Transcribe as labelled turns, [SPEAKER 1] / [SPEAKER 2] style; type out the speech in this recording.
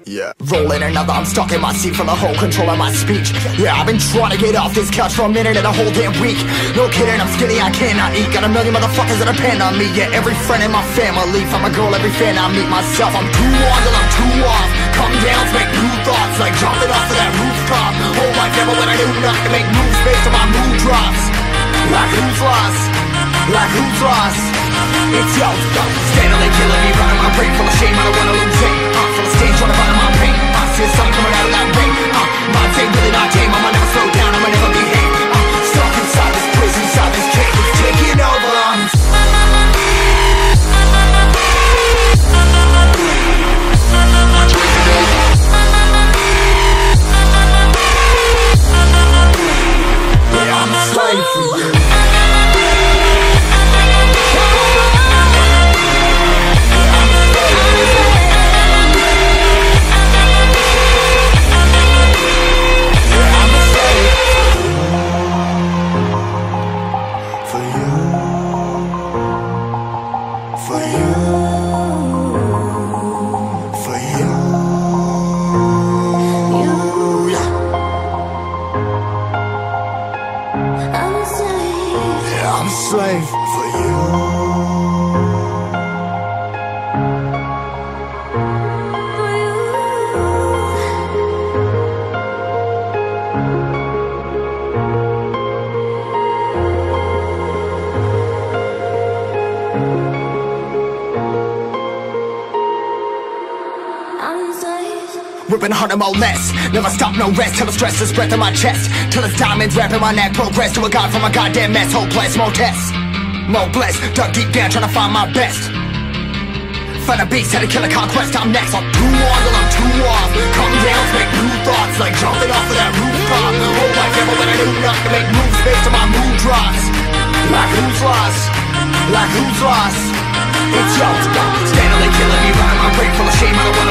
[SPEAKER 1] Yeah. Rolling another, I'm stuck in my seat for the whole control of my speech. Yeah, I've been trying to get off this couch for a minute and a whole damn week. No kidding, I'm skinny, I cannot eat. Got a million motherfuckers that depend on me. Yeah, every friend in my family. From a girl, every fan I meet myself. I'm too on till I'm too off. Come down to make new thoughts, like jumping off of that rooftop. Whole life never when I do not to make moves based on my mood drops. Like who's lost? Like who's lost? It's yo, steadily killing me, running my brain full of shame. I don't wanna lose it. Full of stage, trying to find my pain. I see the sun coming out of that rain. My day really not tame. I'ma never slow down. I'ma never behave. Stuck inside this prison, inside this cage. It's taking over. Yeah, I'm a slave for you. I'm a slave for you. Ripping harder, more less. Never stop, no rest. Till the stress is breath in my chest. Till it's diamonds wrapping my neck. Progress to a god from a goddamn mess. Hopeless, more tests, more blessed. Dug deep down, trying to find my best. Find a beast, had to kill a conquest. I'm next. I'm too on till I'm too off. Come down to make new thoughts, like jumping off of that rooftop. Whole life never when I do not to make moves based on my mood drops. Like who's lost? Like who's lost? It's yo, steadily killing me, running my brain full of shame. I don't